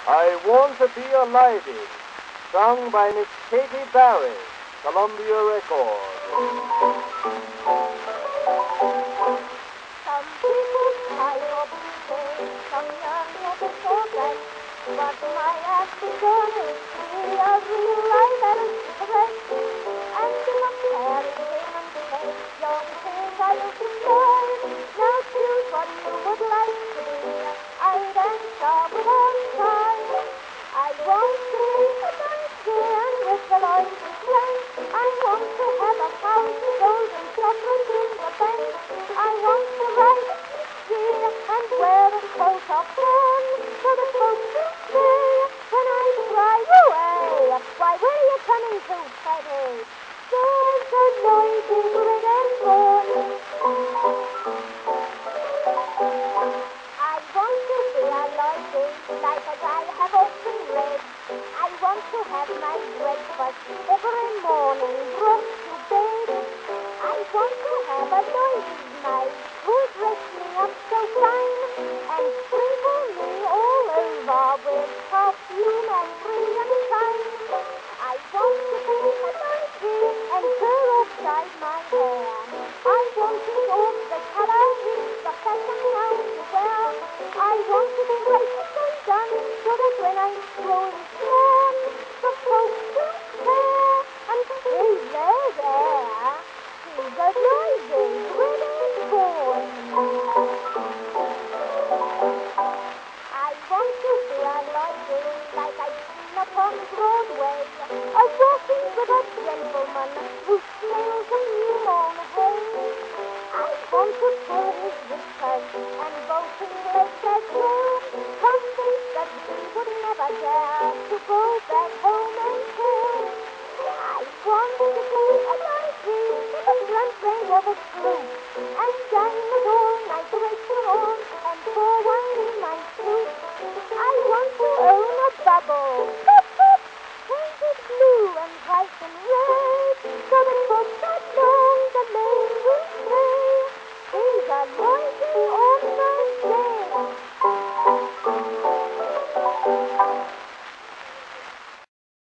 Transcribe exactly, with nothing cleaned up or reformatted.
I Want to Be a Lidy, sung by Miss Katy Barry, Columbia Records. Some people tie up say, some young never forget, but my afternoon is free of real life and stress. And still I'm carrying him and say, young things I used to say, now choose what you would like to be, I'd answer without time. I want to be a Nigerian with the loins and strength. I want to have a thousand golden chocolates in the bank. I want to ride a deer and wear a coat of fun, so the folks will say when I drive away, why, where are you coming to, Kaite? There's a noisy grin and moan. I want to be a lady, like as I have often read. I want to have my breakfast every morning brought to bed. I want to have a noisy maid who dress me up so fine and sprinkle me all over with perfume and brilliantine. I want to be a lady and curl upside my hair. I want it all the color is the fashion now to wear. I want to be graceful and done so that when I'm strolling